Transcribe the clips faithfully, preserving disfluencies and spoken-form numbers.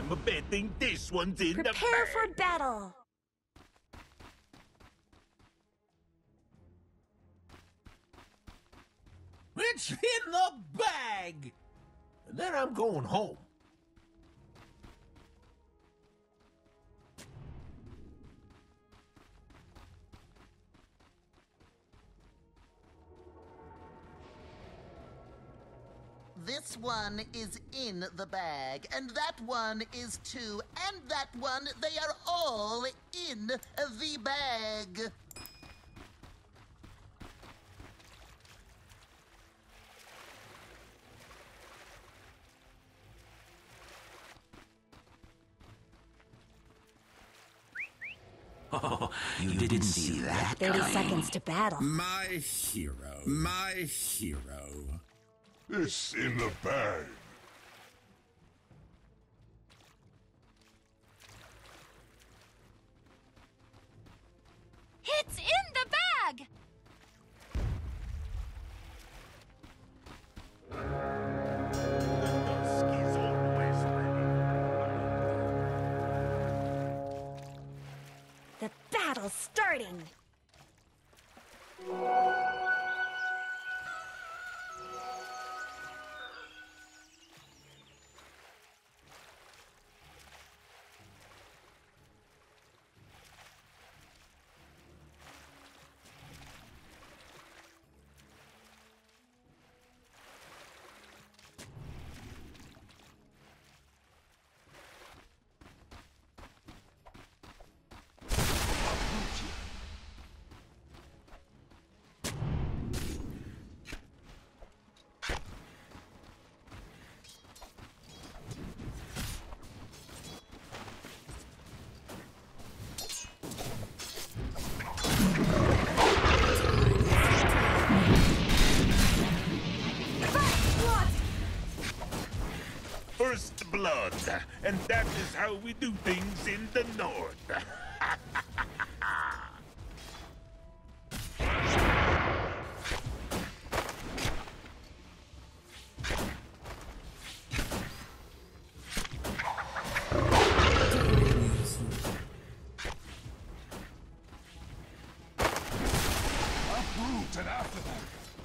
I'm betting this one's in the bag. Prepare for battle! It's in the bag! And then I'm going home. This one is in the bag, and that one is too, and that one, they are all in the bag. Oh, you didn't see that thirty coming. seconds to battle. My hero. My hero. It's in the bag. It's in the bag! The battle's starting! First blood, and that is how we do things in the north. Uproot and after that.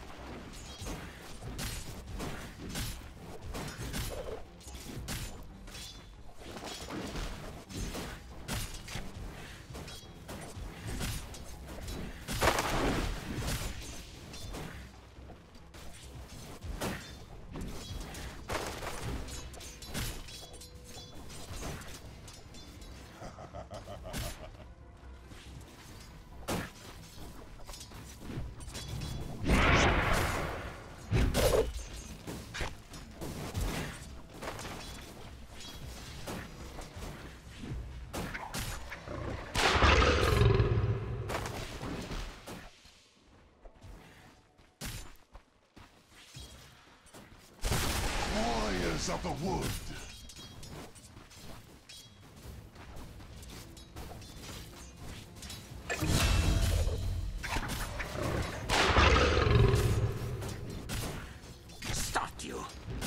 Warriors of the wood. Stopped you.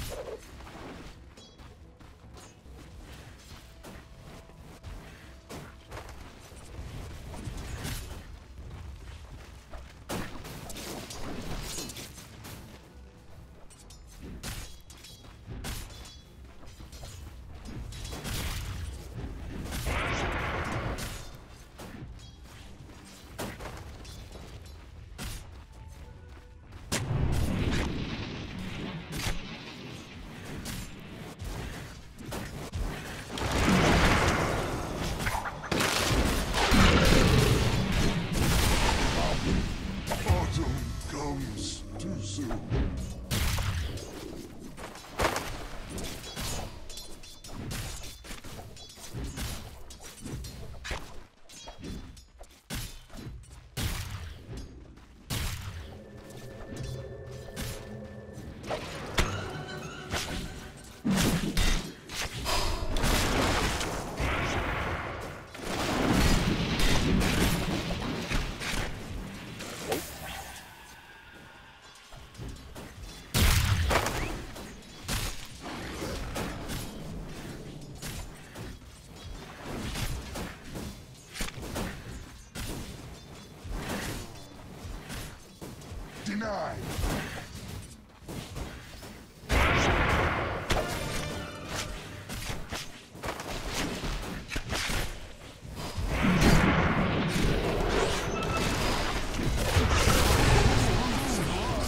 Autumn comes too soon.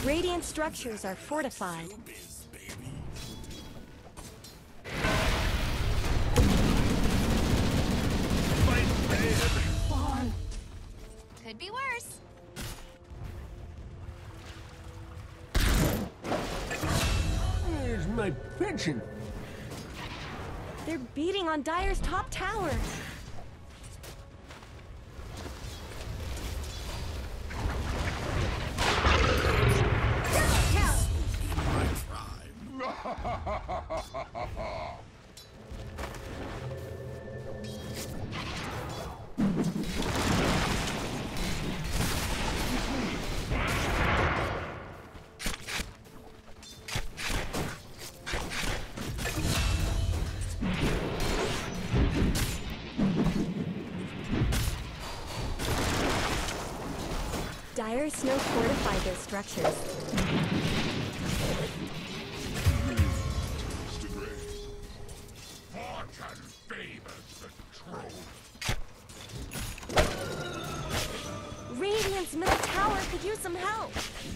Radiant structures are fortified. Could be worse. Where's my pension? They're beating on Dire's top tower. Dire snow fortified their structures. Fortune favors the troll. Radiant's middle tower could use some help.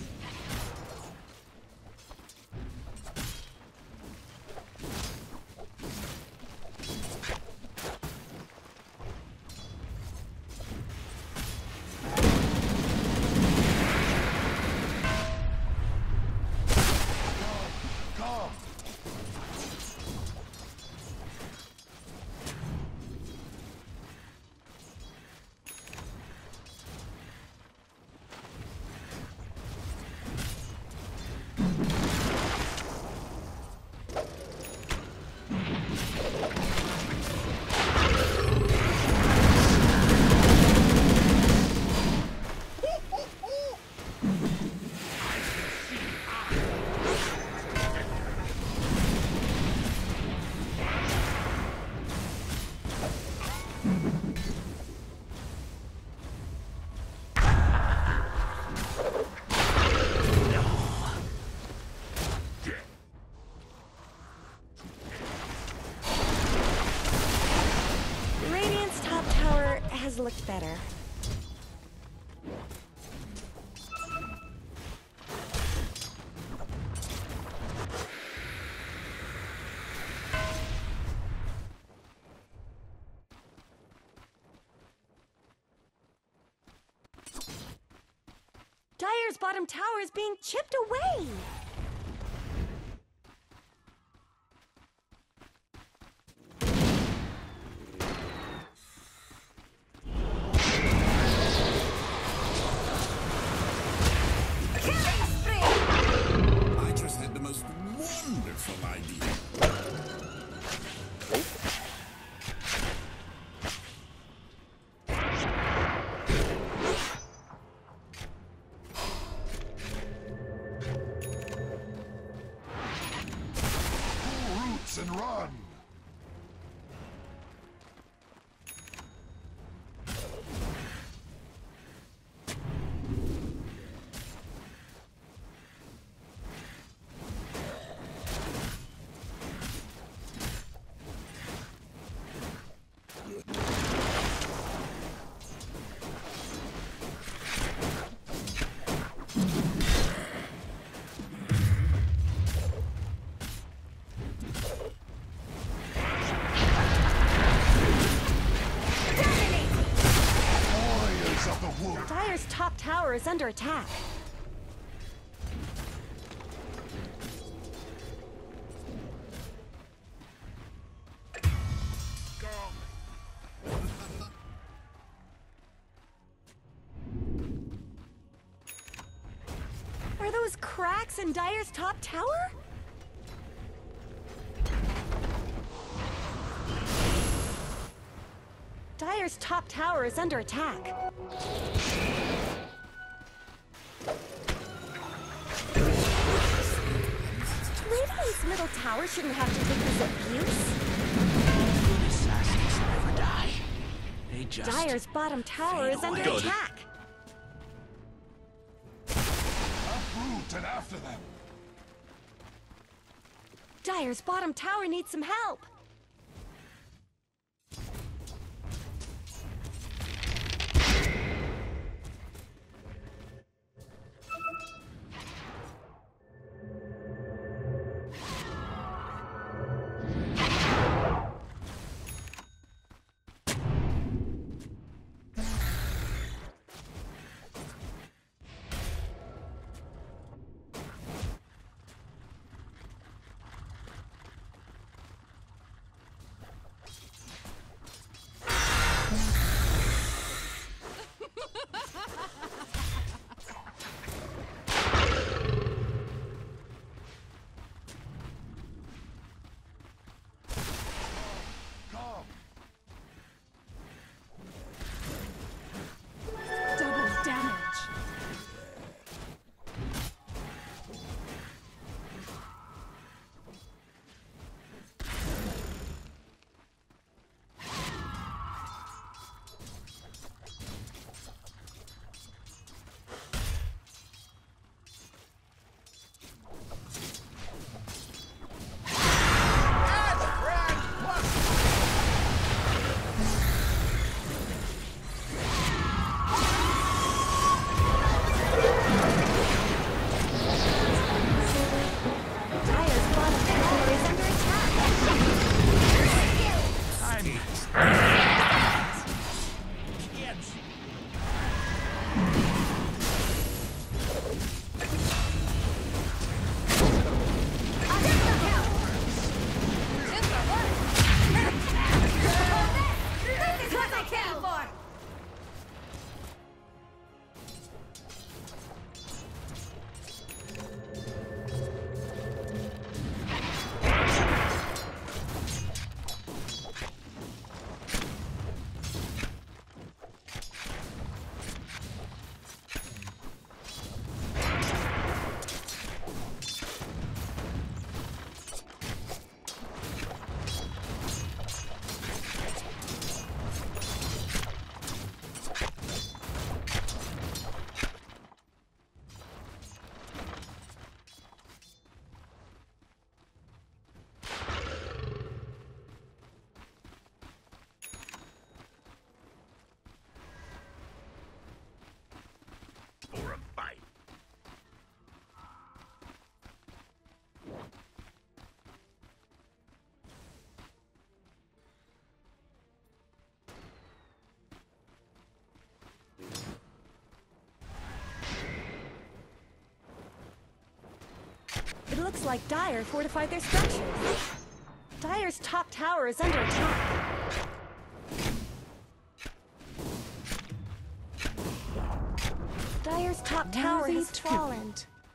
Looked better. Dire's bottom tower is being chipped away. Wonderful idea. Pull roots and run. Dire's top tower is under attack. Are those cracks in Dire's top tower? Dire's top tower is under attack. Radiant's middle tower shouldn't have to take this abuse. Assassins never die. They just... Dire's bottom tower is under Good. attack. Uproot and after them. Dire's bottom tower needs some help. looks like Dire fortified their structures. Dire's top tower is under attack. Dire's top tower has fallen.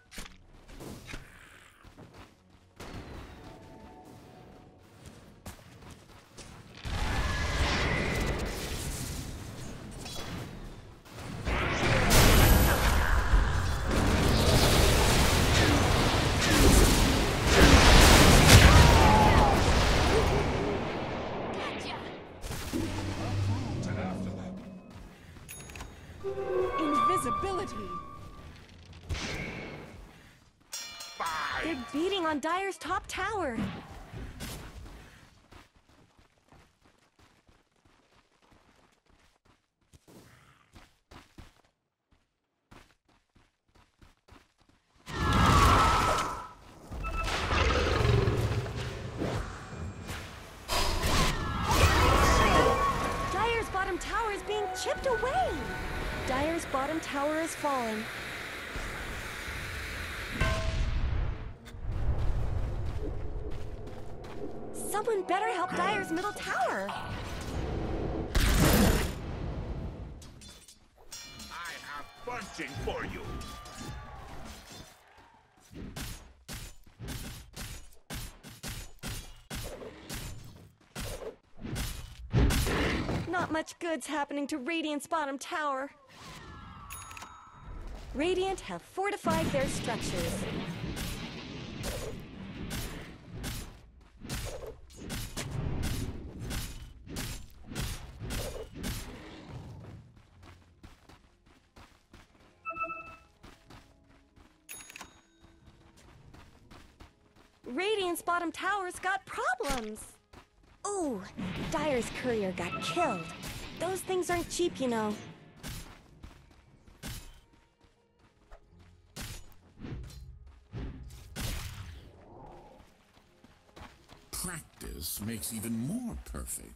Invisibility. They're beating on Dire's top tower. Dire's bottom tower is being chipped away. Dire's bottom tower is falling. Someone better help Dire's middle tower. I have punching for you. Not much good's happening to Radiant's bottom tower. Radiant have fortified their structures. Radiant's bottom tower's got problems. Ooh, Dire's courier got killed. Those things aren't cheap, you know. Practice makes even more perfect.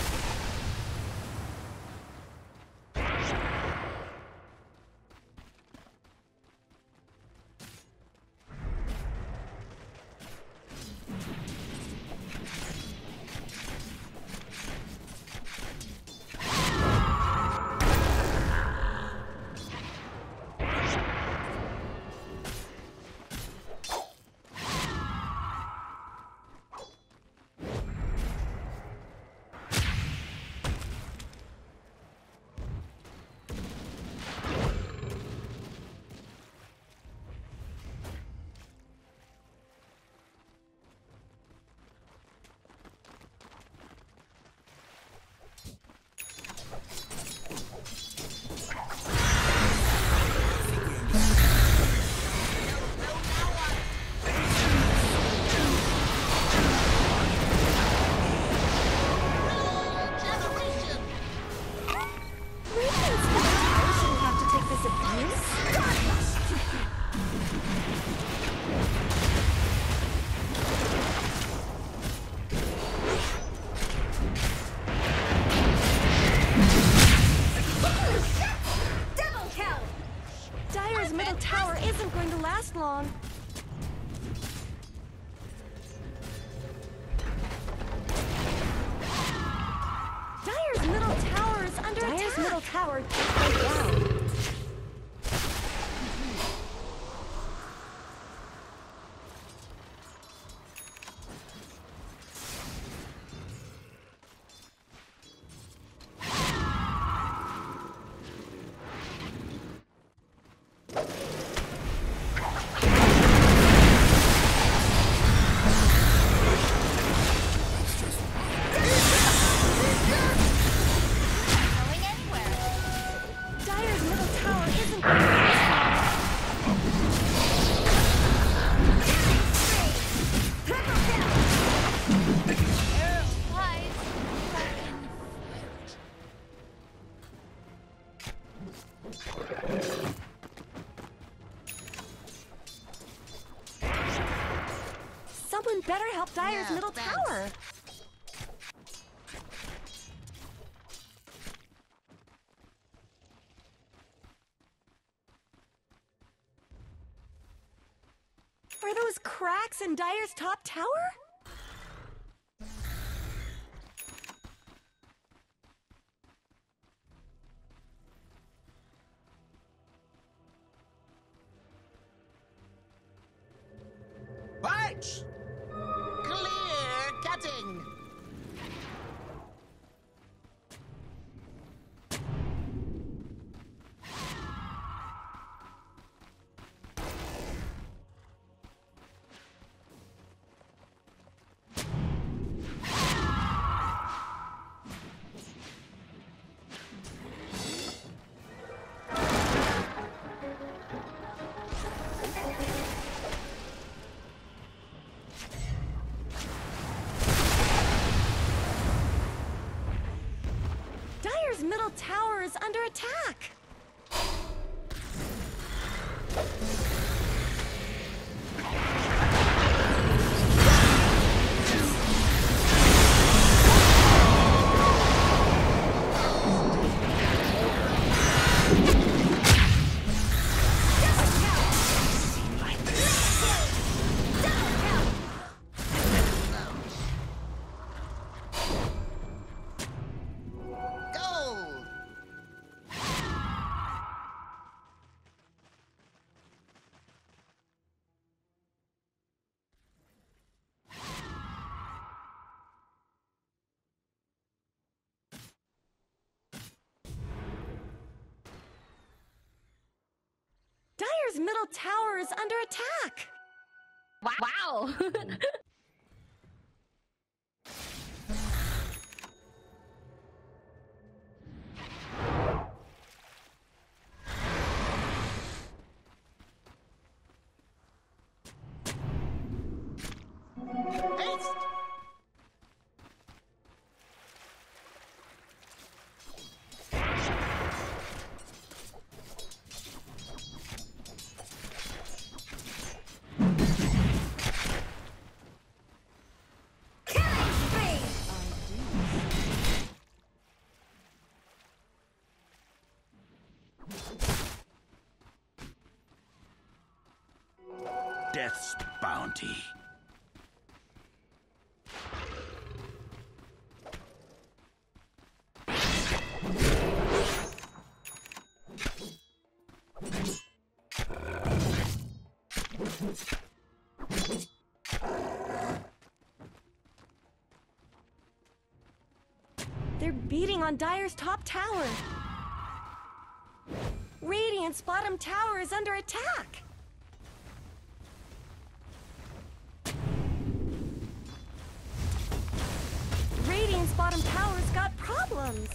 Long. Dire's middle tower is under Dire's attack. Dire's middle tower is down. Someone better help Dire's yeah, middle thanks. tower. Are those cracks in Dyer's top tower? Fight! Clear cutting! Dyer's middle tower is under attack. Gold! Dyer's middle tower is under attack. Wow. Haste! Death's bounty. They're beating on Dyer's top tower. Radiant's bottom tower is under attack. Radiant's bottom tower's got problems.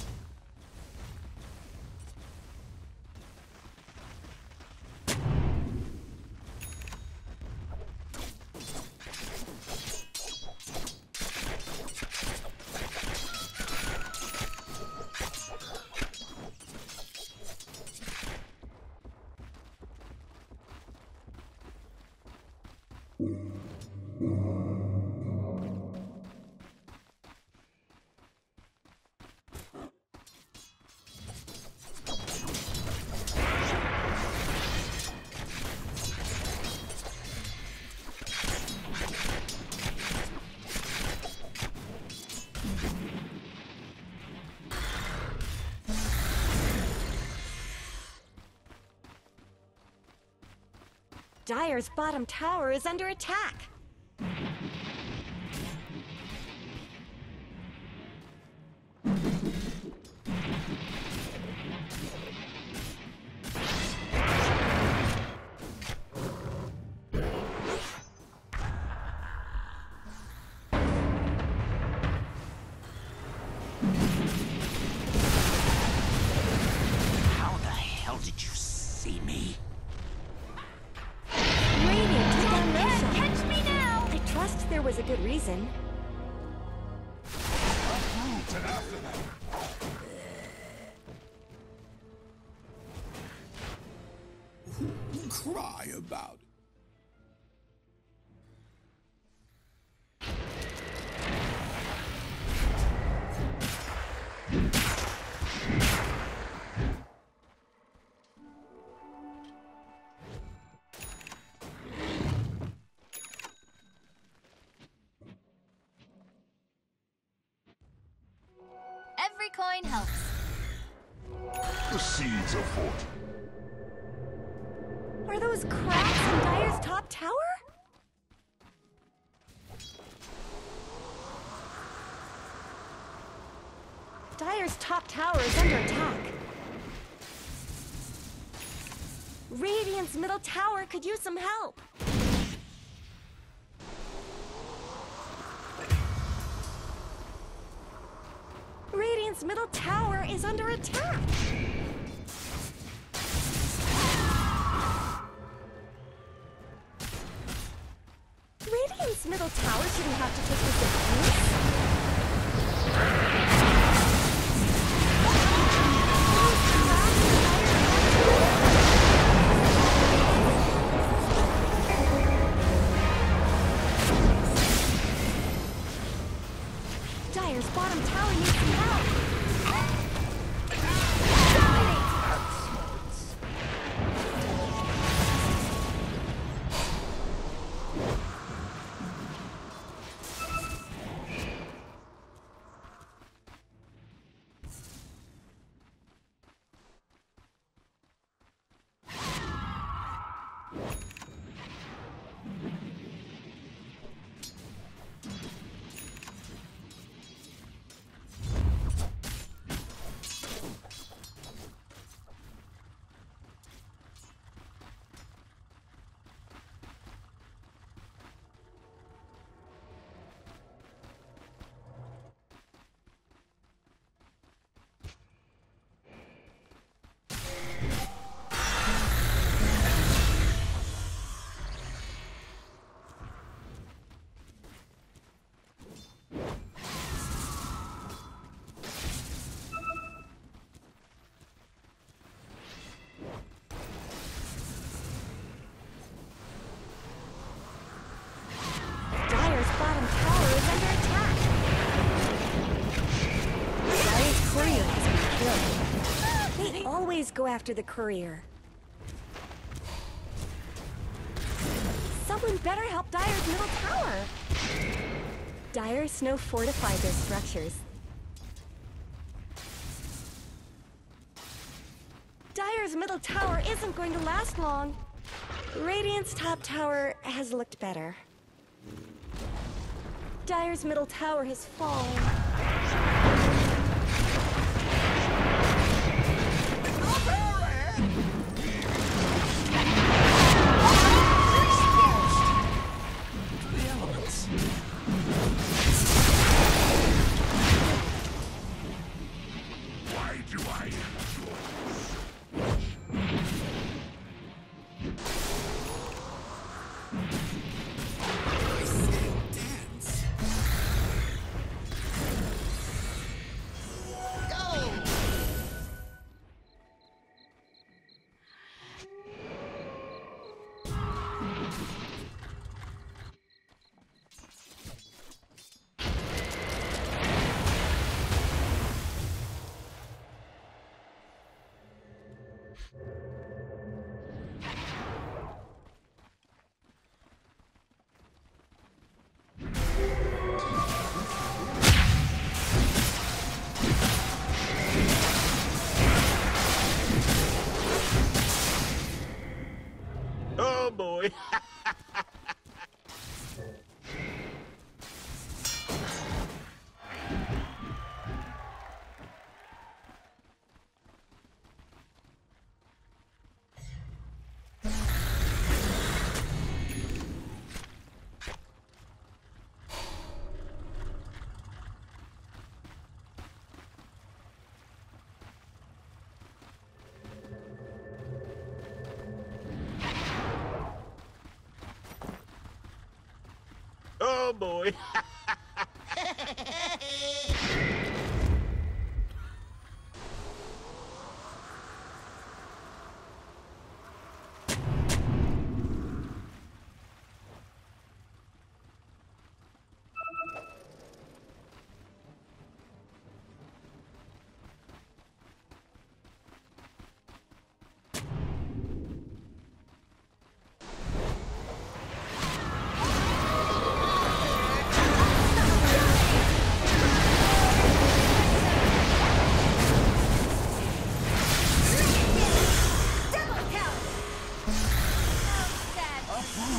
Dyer's bottom tower is under attack. How the hell did you see me? Radiant took down Mira. Catch me now! I trust there was a good reason. Uproot and after them. Cry about it. coin helps. The seeds afoot. Are those cracks in Dire's top tower? Dire's top tower is under attack. Radiant's middle tower could use some help. Radiant's middle tower is under attack. Radiant's middle tower shouldn't have to take this abuse. Dire's bottom tower needs some help. Go after the courier. Someone better help Dire's middle tower. Dire Snow fortified their structures. Dire's middle tower isn't going to last long. Radiant's top tower has looked better. Dire's middle tower has fallen. Oh boy. Oh boy.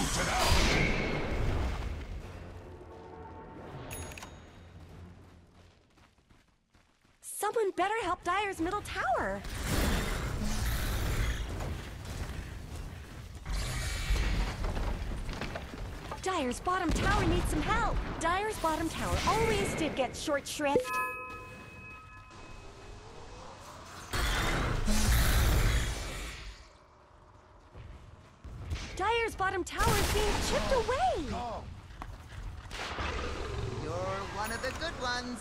Booted out! Someone better help Dire's middle tower. Dire's bottom tower needs some help. Dire's bottom tower always did get short shrift. Dire's bottom tower is being chipped away. Oh. You're one of the good ones.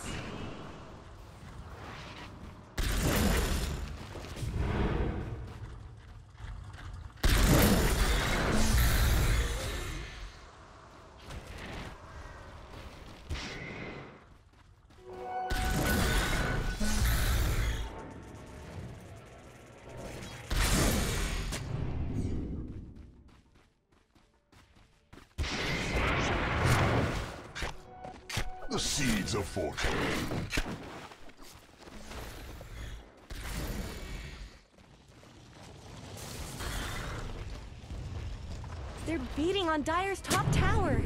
The seeds of fortune. They're beating on Dire's top tower.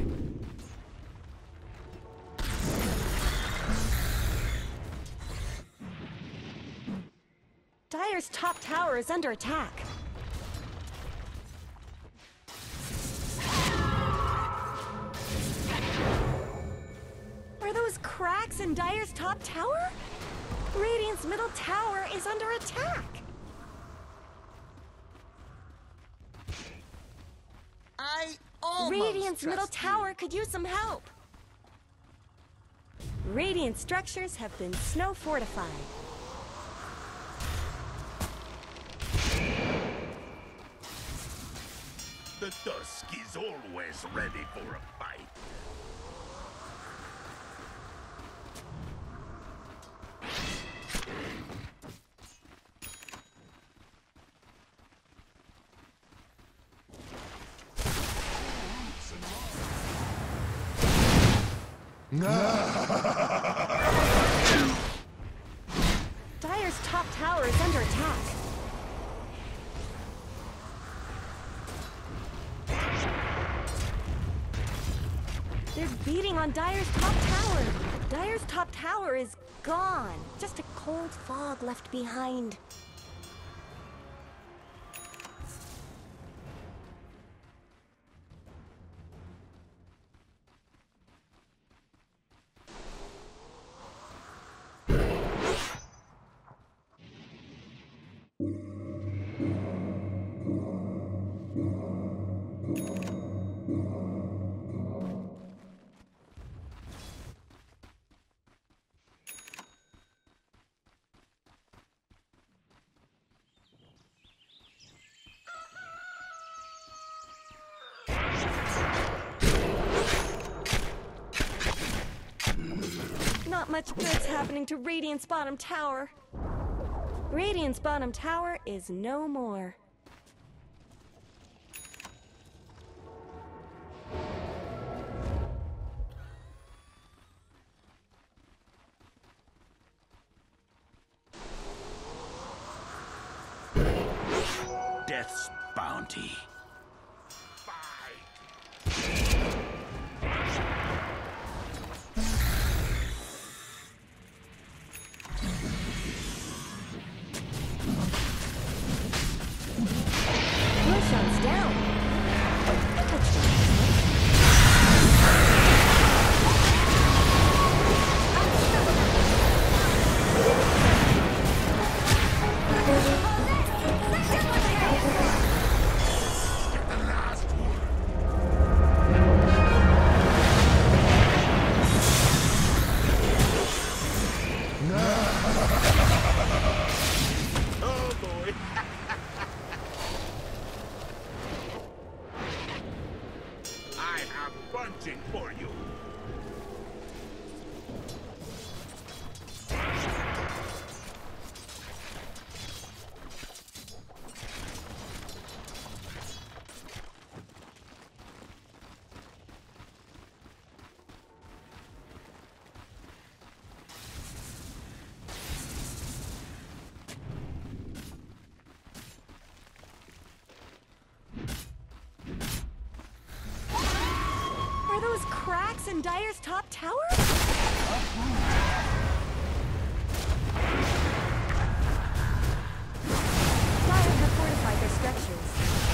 Dire's top tower is under attack. Are those cracks in Dire's top tower? Radiant's middle tower is under attack. I almost Radiant's middle trust you. tower could use some help. Radiant structures have been snow fortified. The dusk is always ready for a fight. Dire's top tower is under attack. They're beating on Dire's top tower. Dire's top tower is gone. Just a cold fog left behind. Not much good's happening to Radiant's bottom tower. Radiant's bottom tower is no more. Death's bounty. Roshan's down. Oh boy. I have punching for you. Are those cracks in Dire's top tower? Dire have fortified their structures.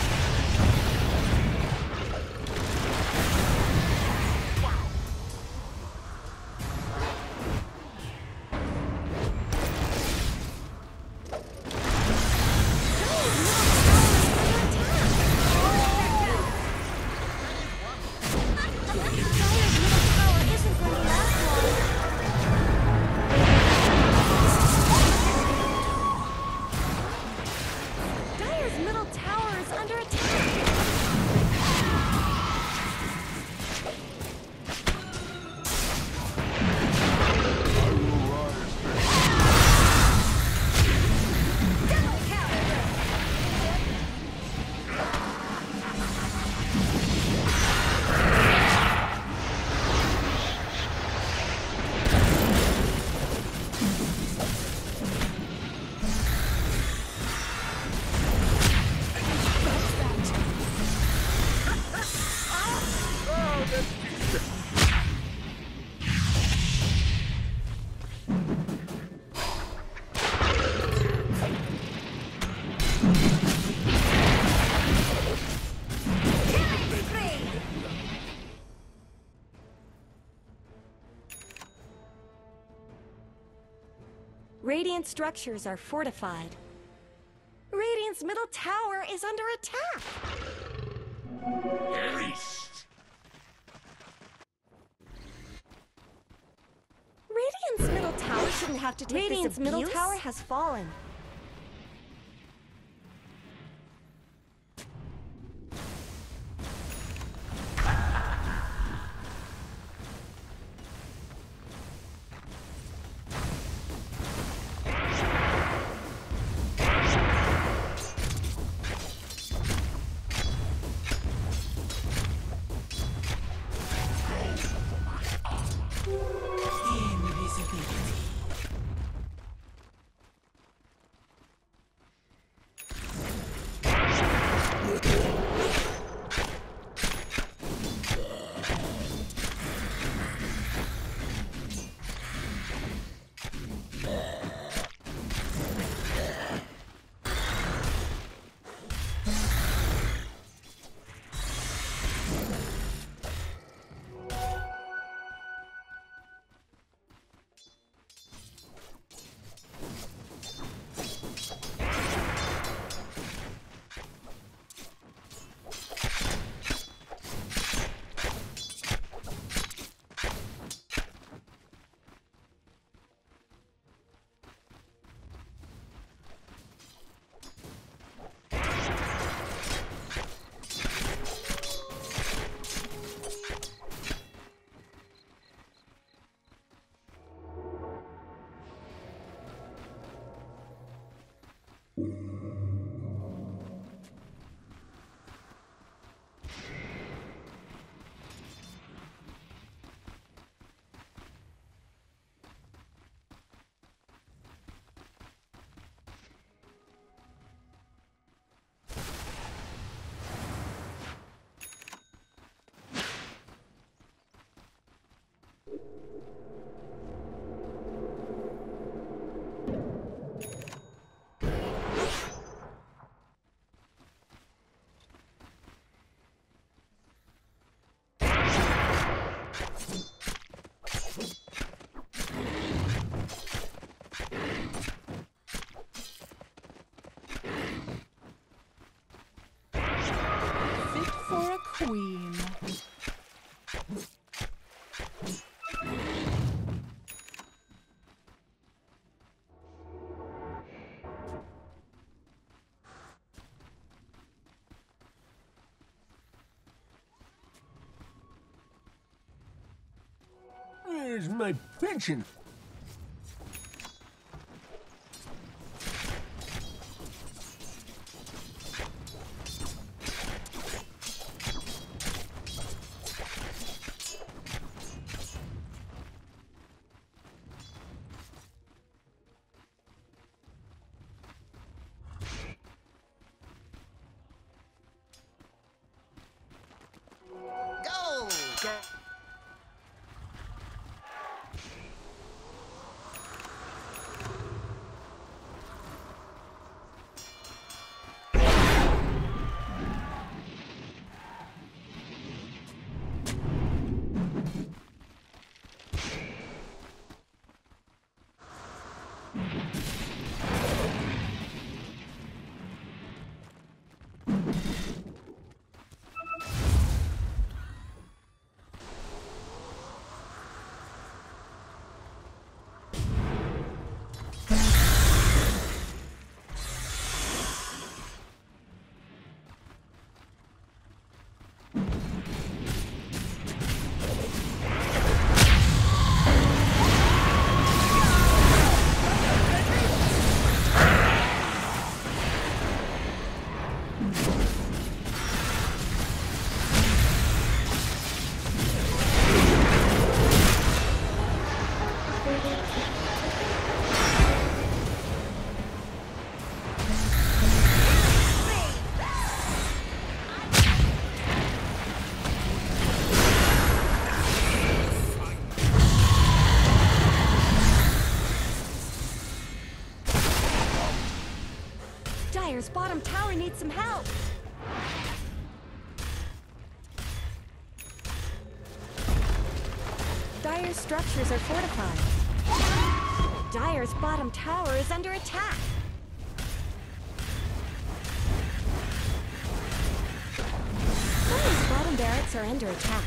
Radiant structures are fortified. Radiant's middle tower is under attack. Haste. Radiant's middle tower shouldn't have to take Radiant's this abuse. middle tower has fallen. Queen. Where's my pension? Go! Go. Dire's bottom tower needs some help. Dire's structures are fortified. Dire's bottom tower is under attack. Dire's bottom barracks are under attack.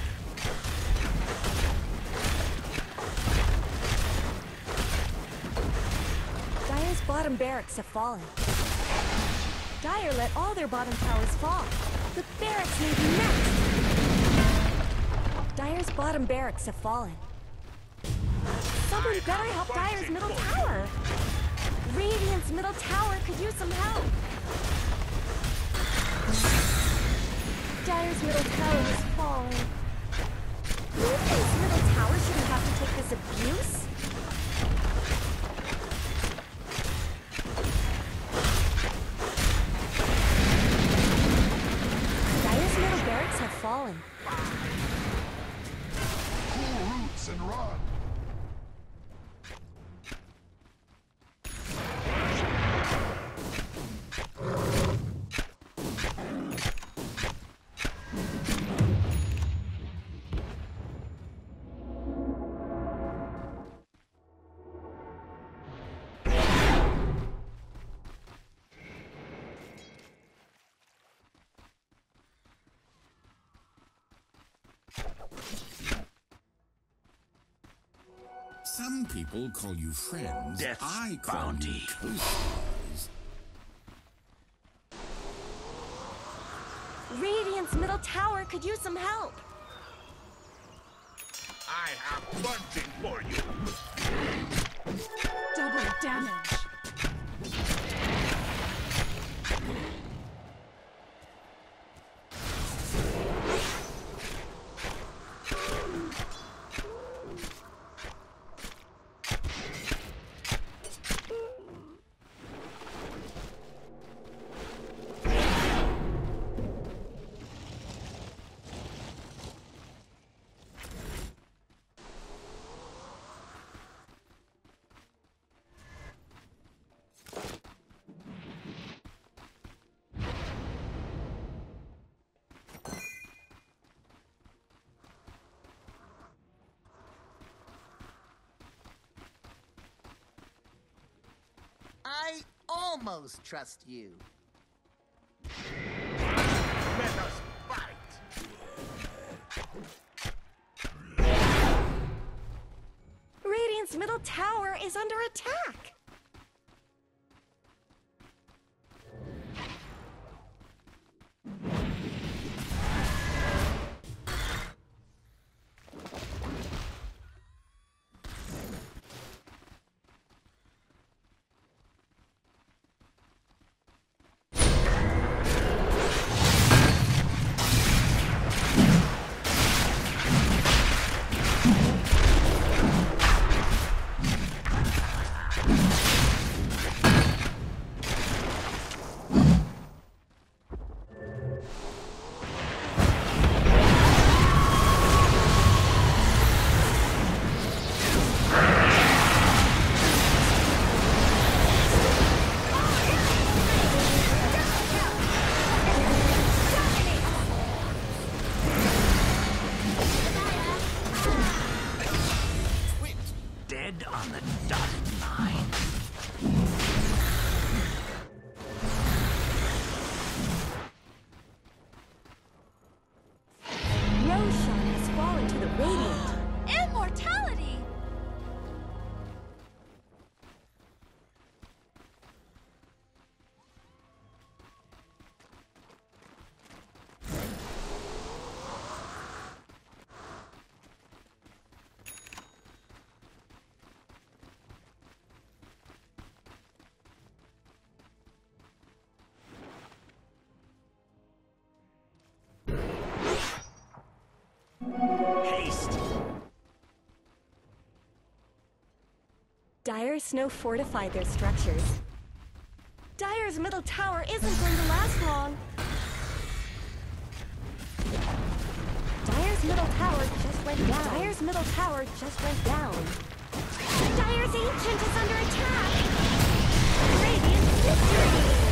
Dire's bottom barracks have fallen. Dire let all their bottom towers fall. The barracks may be next. Dire's bottom barracks have fallen. Someone better help Dire's middle tower. Radiant's middle tower could use some help. Dire's middle tower has fallen. Radiant's middle tower shouldn't have to take this abuse. Dire's middle barracks have fallen. Cool roots and run. Some people call you friends. Death's I call bounty. you co-stars. Radiant's middle tower could use some help. I have bunting for you. Double damage. I almost trust you. Let us fight. Radiant's middle tower is under attack. Dead on the dotted line. Roshan has fallen to the Radiant. Immortality! Haste. Dire Snow fortified their structures. Dire's middle tower isn't going to last long. Dire's middle tower just went down. Dire's middle tower just went down. Dire's Ancient is under attack. Radiant victory!